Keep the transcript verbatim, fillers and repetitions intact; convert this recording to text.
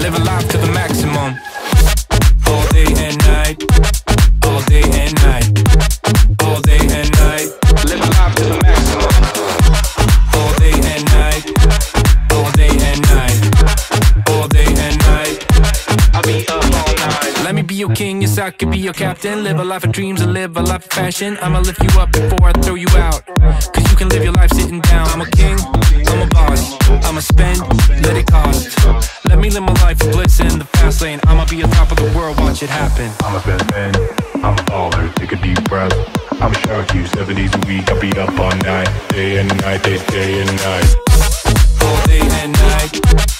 living life to the maximum. All day and night, all day and night, all day and night, living life to the maximum. All day and night, all day and night, all day and night, I'll be up all night. Let me be your king, yes I could be your captain. Live a life of dreams and live a life of fashion. I'ma lift you up before I throw you out, cause you can live your life sitting down. I'm a king, I'm a boss, I'ma spend, let it cost. Let me live my life of bliss in the fast lane. I'ma be on top of the world, watch it happen. I'm a best man, I'm a baller, take a deep breath. I'm a shark, you seven days a week, I'll be up all night. Day and night, day, day and night. All day and night,